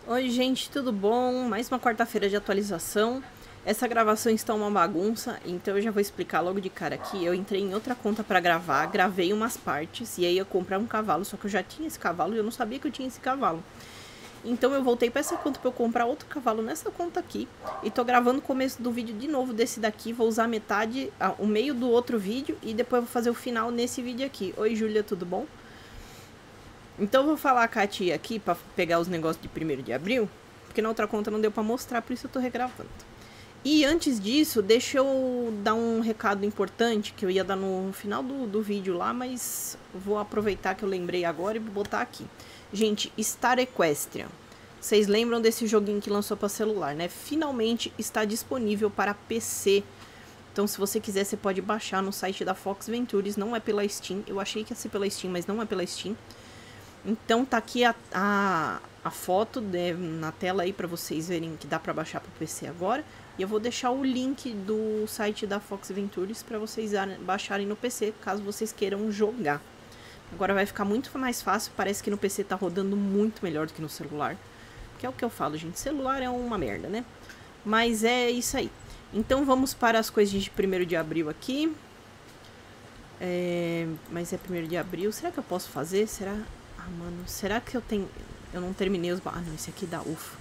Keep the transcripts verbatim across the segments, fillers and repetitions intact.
Oi gente, tudo bom? Mais uma quarta-feira de atualização. Essa gravação está uma bagunça, então eu já vou explicar logo de cara aqui. Eu entrei em outra conta para gravar, gravei umas partes e aí eu comprei um cavalo, só que eu já tinha esse cavalo e eu não sabia que eu tinha esse cavalo. Então eu voltei para essa conta para eu comprar outro cavalo nessa conta aqui e tô gravando o começo do vídeo de novo desse daqui. Vou usar metade, ah, o meio do outro vídeo e depois vou fazer o final nesse vídeo aqui. Oi Júlia, tudo bom? Então eu vou falar com a tia aqui pra pegar os negócios de primeiro de abril, porque na outra conta não deu pra mostrar, por isso eu tô regravando. E antes disso, deixa eu dar um recado importante que eu ia dar no final do, do vídeo lá, mas vou aproveitar que eu lembrei agora e vou botar aqui. Gente, Star Equestrian. Vocês lembram desse joguinho que lançou para celular, né? Finalmente está disponível para P C. Então, se você quiser, você pode baixar no site da Fox Ventures. Não é pela Steam. Eu achei que ia ser pela Steam, mas não é pela Steam. Então tá aqui a, a, a foto de, na tela aí para vocês verem que dá para baixar para o P C agora. E eu vou deixar o link do site da Fox Ventures para vocês baixarem no P C, caso vocês queiram jogar. Agora vai ficar muito mais fácil, parece que no P C tá rodando muito melhor do que no celular. Que é o que eu falo, gente, celular é uma merda, né? Mas é isso aí. Então vamos para as coisas de primeiro de abril aqui. É, mas é primeiro de abril, será que eu posso fazer? Será... Ah, mano, será que eu tenho... Eu não terminei os... Ah, não, esse aqui dá, ufa.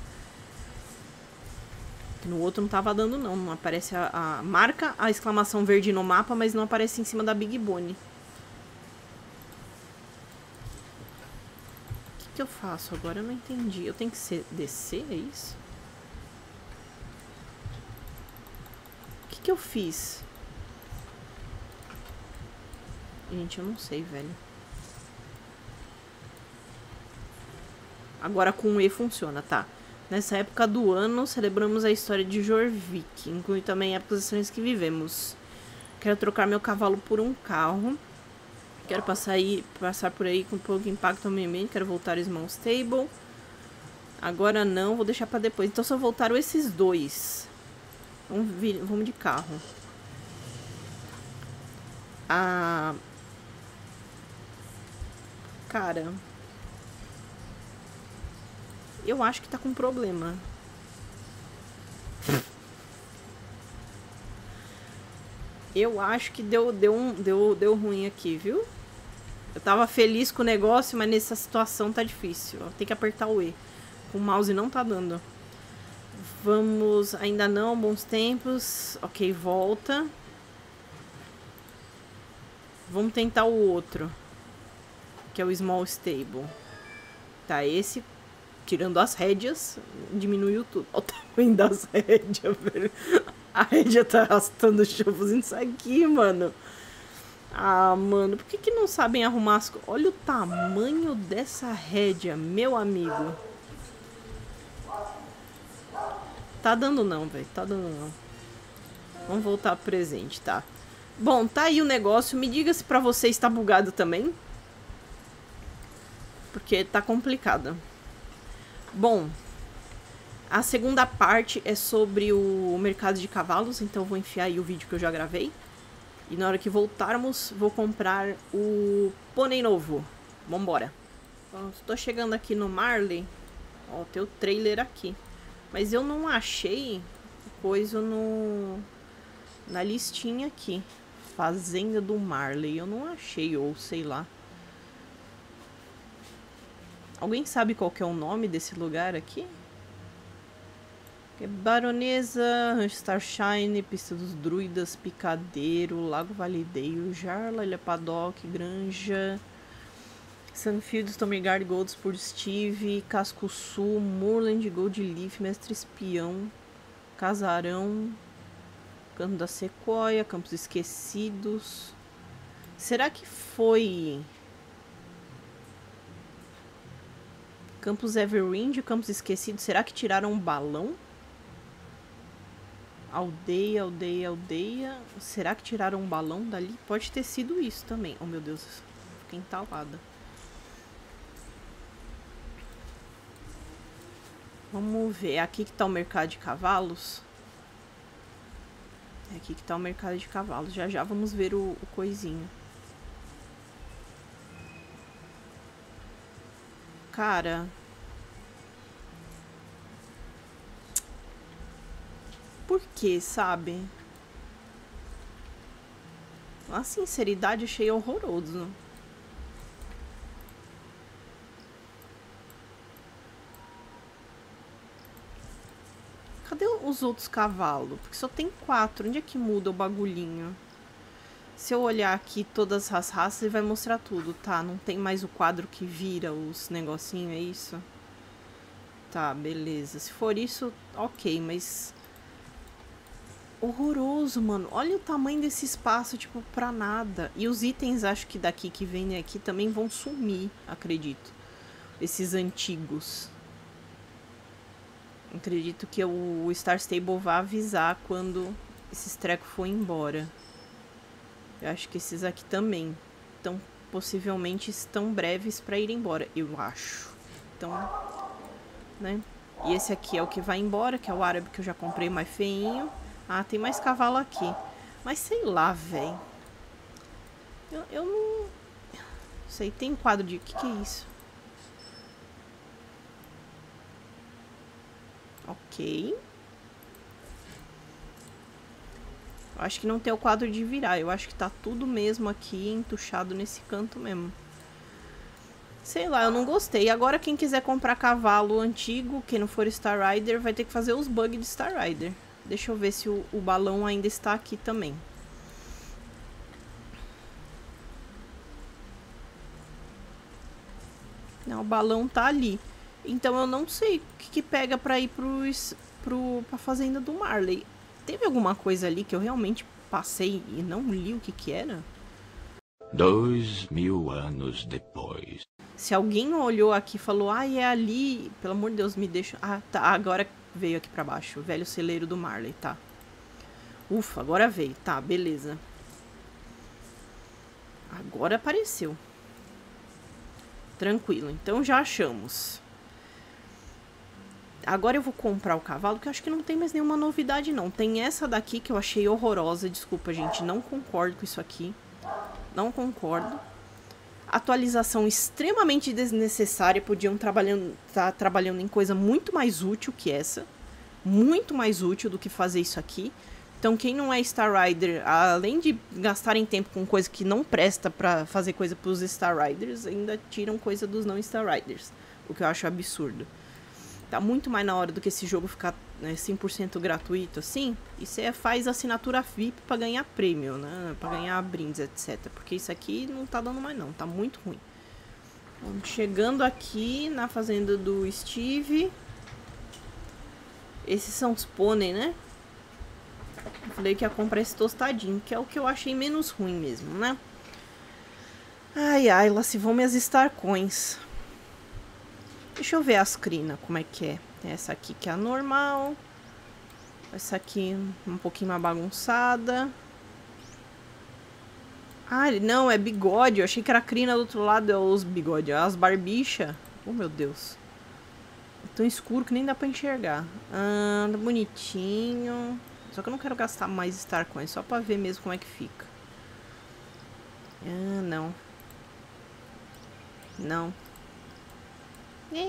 No outro não tava dando, não. Não aparece a, a... Marca a exclamação verde no mapa, mas não aparece em cima da Big Bone. O que que eu faço agora? Eu não entendi. Eu tenho que ser... descer, é isso? O que que eu fiz? Gente, eu não sei, velho. Agora com o E funciona, tá? Nessa época do ano, celebramos a história de Jorvik. Inclui também épocas estranhas que vivemos. Quero trocar meu cavalo por um carro. Quero passar, aí, passar por aí com pouco impacto ao meio ambiente. Quero voltar ao Small Stable. Agora não, vou deixar pra depois. Então só voltaram esses dois. Vamos, vir, vamos de carro. Ah... Cara... Eu acho que tá com problema. Eu acho que deu, deu, um, deu, deu ruim aqui, viu? Eu tava feliz com o negócio, mas nessa situação tá difícil. Tem que apertar o E. Com o mouse não tá dando. Vamos... Ainda não, bons tempos. Ok, volta. Vamos tentar o outro. Que é o Small Stable. Tá, esse... Tirando as rédeas, diminuiu tudo. Olha o tamanho das rédeas, velho. A rédea tá arrastando o chãozinho disso aqui, mano. Ah, mano, por que que não sabem arrumar as coisas? Olha o tamanho dessa rédea, meu amigo. Tá dando não, velho. Tá dando não. Vamos voltar pro presente, tá? Bom, tá aí o negócio. Me diga se pra vocês tá bugado também. Porque tá complicado. Bom, a segunda parte é sobre o mercado de cavalos, então eu vou enfiar aí o vídeo que eu já gravei. E na hora que voltarmos, vou comprar o pônei novo. Vambora. Bom, estou chegando aqui no Marley. Ó, tem o trailer aqui. Mas eu não achei coisa no... na listinha aqui. Fazenda do Marley. Eu não achei, ou sei lá. Alguém sabe qual que é o nome desse lugar aqui? Baronesa, Rancho Starshine, Pista dos Druidas, Picadeiro, Lago Valideio, Jarla, Ilha Paddock, Granja, Sunfield, Tomegard, Goldspur, Steve, Casco Sul, Moorland, Gold Leaf, Mestre Espião, Casarão, Canto da Sequoia, Campos Esquecidos. Será que foi... Campos Everwind, Campos Esquecidos, será que tiraram um balão? Aldeia, aldeia, aldeia. Será que tiraram um balão dali? Pode ter sido isso também. Oh, meu Deus, fiquei entalada. Vamos ver. É aqui que tá o mercado de cavalos. É aqui que tá o mercado de cavalos. Já já vamos ver o, o coisinho. Cara... por quê, sabe? A sinceridade achei horroroso. Cadê os outros cavalos? Porque só tem quatro. Onde é que muda o bagulhinho? Se eu olhar aqui todas as raças, ele vai mostrar tudo, tá? Não tem mais o quadro que vira os negocinhos, é isso? Tá, beleza. Se for isso, ok, mas... horroroso, mano. Olha o tamanho desse espaço, tipo, pra nada. E os itens, acho que daqui que vendem aqui também vão sumir, acredito. Esses antigos. Acredito que o Star Stable vai avisar quando esses trecos for embora. Eu acho que esses aqui também. Então, possivelmente estão breves pra ir embora, eu acho. Então, né? E esse aqui é o que vai embora, que é o árabe que eu já comprei mais feinho. Ah, tem mais cavalo aqui. Mas sei lá, velho. Eu, eu não... sei, tem quadro de... o que que é isso? Ok. Eu acho que não tem o quadro de virar. Eu acho que tá tudo mesmo aqui entuchado nesse canto mesmo. Sei lá, eu não gostei. Agora quem quiser comprar cavalo antigo, quem não for Star Rider, vai ter que fazer os bugs de Star Rider. Deixa eu ver se o, o balão ainda está aqui também. Não, o balão tá ali. Então eu não sei o que, que pega pra ir pros, pro, pra fazenda do Marley. Teve alguma coisa ali que eu realmente passei e não li o que que era? Dois mil anos depois. Se alguém olhou aqui e falou, ah, é ali, pelo amor de Deus, me deixa... Ah, tá, agora veio aqui pra baixo, o velho celeiro do Marley, tá. Ufa, agora veio, tá, beleza. Agora apareceu. Tranquilo, então já achamos. Agora eu vou comprar o cavalo, que eu acho que não tem mais nenhuma novidade, não. Tem essa daqui que eu achei horrorosa. Desculpa, gente, não concordo com isso aqui. Não concordo. Atualização extremamente desnecessária. Podiam estar trabalhando, tá trabalhando em coisa muito mais útil que essa. Muito mais útil do que fazer isso aqui. Então, quem não é Star Rider, além de gastarem tempo com coisa que não presta pra fazer coisa pros Star Riders, ainda tiram coisa dos não Star Riders. O que eu acho absurdo. Tá muito mais na hora do que esse jogo ficar, né, cem por cento gratuito assim. E você faz assinatura V I P pra ganhar prêmio, né? Pra ganhar brindes, etcétera. Porque isso aqui não tá dando mais não, tá muito ruim. Vamos chegando aqui na fazenda do Steve. Esses são os pônei, né? Eu falei que ia comprar esse tostadinho, que é o que eu achei menos ruim mesmo, né? Ai, ai, lá se vão minhas Star Coins. Deixa eu ver as crinas, como é que é. Essa aqui que é a normal. Essa aqui um pouquinho mais bagunçada. Ah, não, é bigode. Eu achei que era crina do outro lado, é os bigode. As barbichas. Oh, meu Deus. É tão escuro que nem dá pra enxergar. Ah, bonitinho. Só que eu não quero gastar mais Star Coins, só pra ver mesmo como é que fica. Ah, não. Não. É.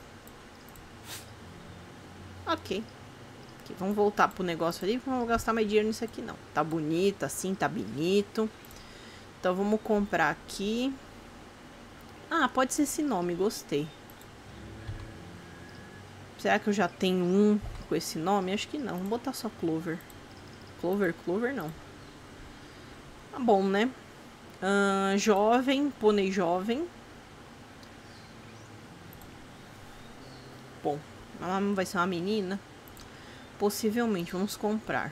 Ok. Ok, vamos voltar pro negócio ali. Não vou gastar mais dinheiro nisso aqui, não. Tá bonito, assim, tá bonito. Então vamos comprar aqui. Ah, pode ser esse nome, gostei. Será que eu já tenho um com esse nome? Acho que não. Vou botar só Clover. Clover, Clover não. Tá bom, né? Uh, jovem, pônei jovem. Bom, ela vai ser uma menina? Possivelmente, vamos comprar.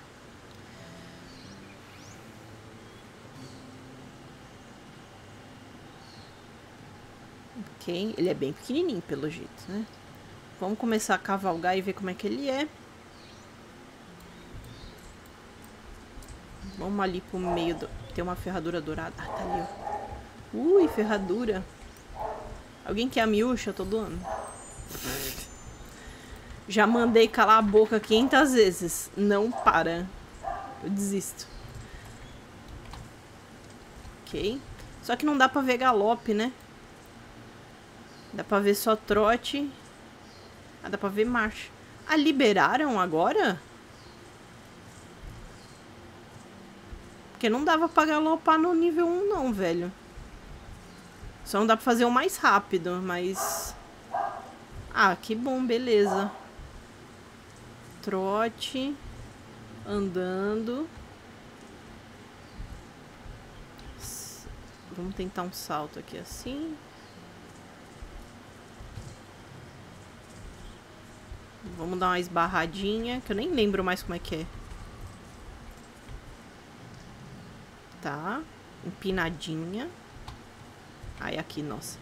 Ok, ele é bem pequenininho pelo jeito, né? Vamos começar a cavalgar e ver como é que ele é. Vamos ali pro meio do... Tem uma ferradura dourada. Ah, tá ali, ó. Ui, ferradura. Alguém quer a miúcha? Eu tô doando. Já mandei calar a boca quinhentas vezes. Não para. Eu desisto. Ok. Só que não dá pra ver galope, né? Dá pra ver só trote. Ah, dá pra ver marcha. Ah, liberaram agora? Porque não dava pra galopar no nível um não, velho. Só não dá pra fazer o mais rápido, mas... Ah, que bom, beleza. Trote. Andando. Vamos tentar um salto aqui assim. Vamos dar uma esbarradinha, que eu nem lembro mais como é que é. Tá. Empinadinha. Aí aqui, nossa.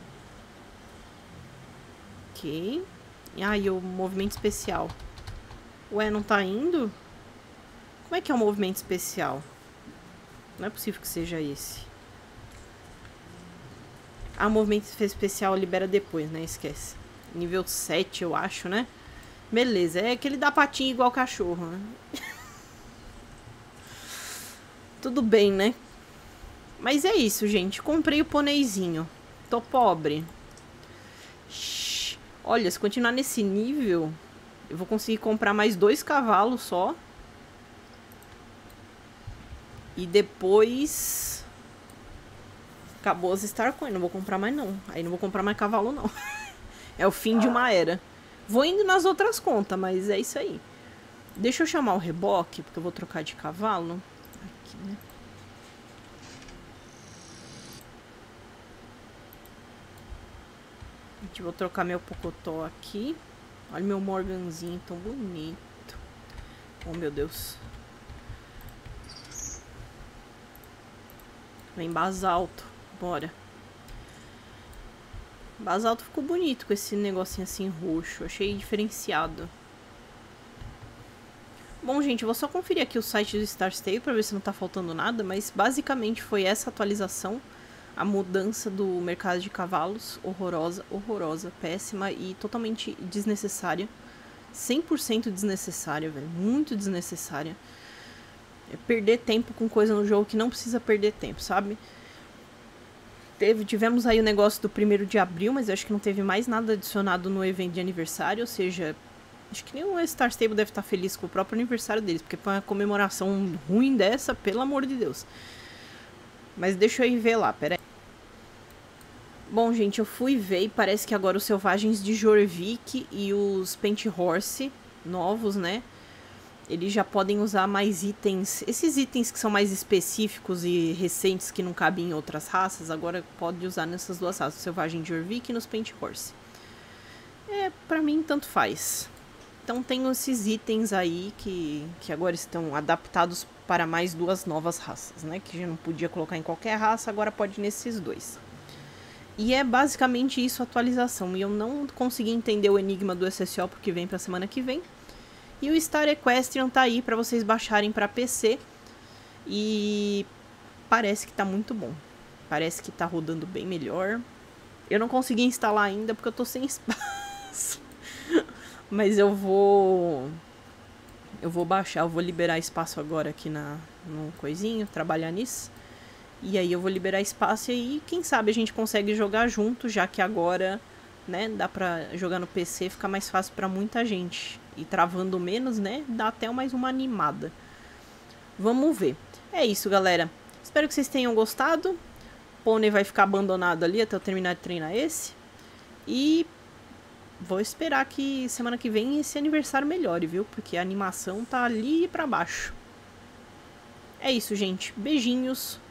Ok. E aí o movimento especial. Ué, não tá indo? Como é que é o movimento especial? Não é possível que seja esse. Ah, o movimento especial libera depois, né? Esquece. Nível sete, eu acho, né? Beleza, é que ele dá patinha igual cachorro, né? Tudo bem, né? Mas é isso, gente. Comprei o poneizinho. Tô pobre. Shhh. Olha, se continuar nesse nível, eu vou conseguir comprar mais dois cavalos só. E depois... Acabou as Star Coin. Não vou comprar mais, não. Aí não vou comprar mais cavalo, não. É o fim de uma era. Vou indo nas outras contas, mas é isso aí. Deixa eu chamar o reboque, porque eu vou trocar de cavalo. Aqui, né? Vou trocar meu pocotó aqui. Olha meu Morganzinho tão bonito. Oh, meu Deus. Vem basalto. Bora. Basalto ficou bonito com esse negocinho assim roxo. Achei diferenciado. Bom, gente, eu vou só conferir aqui o site do Star Stable pra ver se não tá faltando nada. Mas basicamente foi essa atualização. A mudança do mercado de cavalos. Horrorosa, horrorosa, péssima e totalmente desnecessária. cem por cento desnecessária, velho. Muito desnecessária. É perder tempo com coisa no jogo que não precisa perder tempo, sabe? Teve, tivemos aí o negócio do primeiro de abril, mas eu acho que não teve mais nada adicionado no evento de aniversário, ou seja, acho que nem o Star Stable deve estar feliz com o próprio aniversário deles, porque para uma comemoração ruim dessa, pelo amor de Deus. Mas deixa eu ir ver lá, peraí. Bom, gente, eu fui ver e parece que agora os Selvagens de Jorvik e os Paint Horse novos, né? Eles já podem usar mais itens. Esses itens que são mais específicos e recentes que não cabem em outras raças, agora pode usar nessas duas raças, Selvagem de Jorvik e nos Paint Horse. É, pra mim, tanto faz. Então tem esses itens aí que, que agora estão adaptados para mais duas novas raças, né? Que já não podia colocar em qualquer raça, agora pode nesses dois. E é basicamente isso a atualização. E eu não consegui entender o enigma do S S O porque vem pra semana que vem. E o Star Equestrian tá aí pra vocês baixarem pra P C. E parece que tá muito bom. Parece que tá rodando bem melhor. Eu não consegui instalar ainda porque eu tô sem espaço. Mas eu vou... Eu vou baixar, eu vou liberar espaço agora aqui na, no coisinho, trabalhar nisso. E aí eu vou liberar espaço e aí, quem sabe a gente consegue jogar junto, já que agora, né, dá pra jogar no P C, fica mais fácil pra muita gente. E travando menos, né, dá até mais uma animada. Vamos ver. É isso, galera. Espero que vocês tenham gostado. O pônei vai ficar abandonado ali até eu terminar de treinar esse. E vou esperar que semana que vem esse aniversário melhore, viu? Porque a animação tá ali pra baixo. É isso, gente. Beijinhos.